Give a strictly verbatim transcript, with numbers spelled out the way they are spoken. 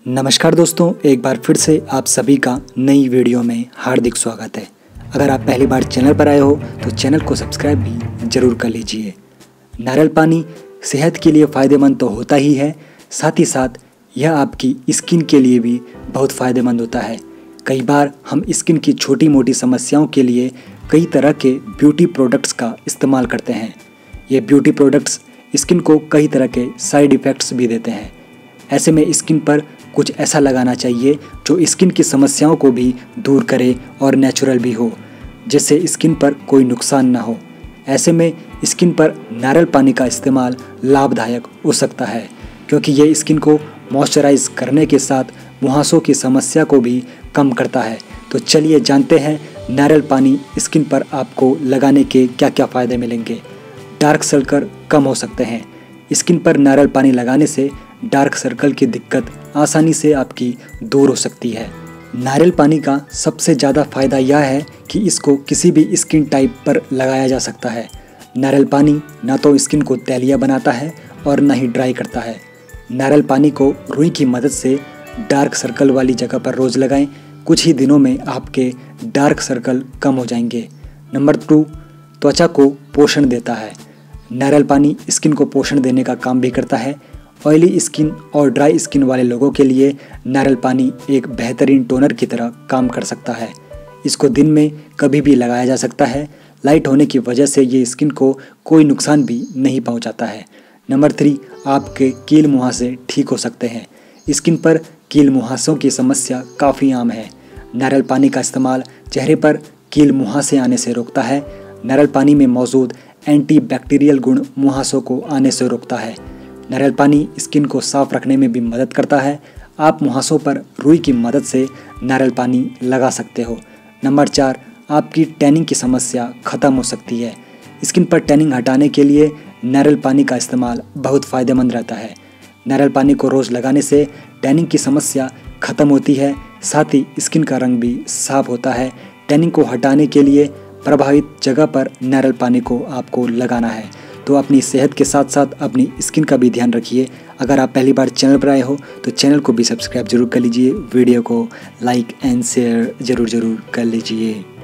नमस्कार दोस्तों, एक बार फिर से आप सभी का नई वीडियो में हार्दिक स्वागत है। अगर आप पहली बार चैनल पर आए हो तो चैनल को सब्सक्राइब भी ज़रूर कर लीजिए। नारियल पानी सेहत के लिए फ़ायदेमंद तो होता ही है, साथ ही साथ यह आपकी स्किन के लिए भी बहुत फ़ायदेमंद होता है। कई बार हम स्किन की छोटी मोटी समस्याओं के लिए कई तरह के ब्यूटी प्रोडक्ट्स का इस्तेमाल करते हैं। ये ब्यूटी प्रोडक्ट्स स्किन को कई तरह के साइड इफ़ेक्ट्स भी देते हैं। ऐसे में स्किन पर कुछ ऐसा लगाना चाहिए जो स्किन की समस्याओं को भी दूर करे और नेचुरल भी हो, जिससे स्किन पर कोई नुकसान ना हो। ऐसे में स्किन पर नारियल पानी का इस्तेमाल लाभदायक हो सकता है, क्योंकि ये स्किन को मॉइस्चराइज करने के साथ मुहासों की समस्या को भी कम करता है। तो चलिए जानते हैं नारियल पानी स्किन पर आपको लगाने के क्या क्या फ़ायदे मिलेंगे। डार्क सर्कल कम हो सकते हैं। स्किन पर नारियल पानी लगाने से डार्क सर्कल की दिक्कत आसानी से आपकी दूर हो सकती है। नारियल पानी का सबसे ज़्यादा फ़ायदा यह है कि इसको किसी भी स्किन टाइप पर लगाया जा सकता है। नारियल पानी ना तो स्किन को तैलिया बनाता है और ना ही ड्राई करता है। नारियल पानी को रुई की मदद से डार्क सर्कल वाली जगह पर रोज़ लगाएं। कुछ ही दिनों में आपके डार्क सर्कल कम हो जाएंगे। नंबर टू, त्वचा को पोषण देता है। नारियल पानी स्किन को पोषण देने का काम भी करता है। ऑयली स्किन और ड्राई स्किन वाले लोगों के लिए नारियल पानी एक बेहतरीन टोनर की तरह काम कर सकता है। इसको दिन में कभी भी लगाया जा सकता है। लाइट होने की वजह से ये स्किन को कोई नुकसान भी नहीं पहुंचाता है। नंबर थ्री, आपके कील मुहासे ठीक हो सकते हैं। स्किन पर कील मुहासों की समस्या काफ़ी आम है। नारियल पानी का इस्तेमाल चेहरे पर कील मुहासे आने से रोकता है। नारियल पानी में मौजूद एंटी बैक्टीरियल गुण मुहासों को आने से रोकता है। नारियल पानी स्किन को साफ रखने में भी मदद करता है। आप मुहासों पर रुई की मदद से नारियल पानी लगा सकते हो। नंबर चार, आपकी टैनिंग की समस्या ख़त्म हो सकती है। स्किन पर टैनिंग हटाने के लिए नारियल पानी का इस्तेमाल बहुत फ़ायदेमंद रहता है। नारियल पानी को रोज़ लगाने से टैनिंग की समस्या ख़त्म होती है, साथ ही स्किन का रंग भी साफ होता है। टैनिंग को हटाने के लिए प्रभावित जगह पर नारियल पानी को आपको लगाना है। तो अपनी सेहत के साथ साथ अपनी स्किन का भी ध्यान रखिए। अगर आप पहली बार चैनल पर आए हो तो चैनल को भी सब्सक्राइब जरूर कर लीजिए। वीडियो को लाइक एंड शेयर ज़रूर ज़रूर कर लीजिए।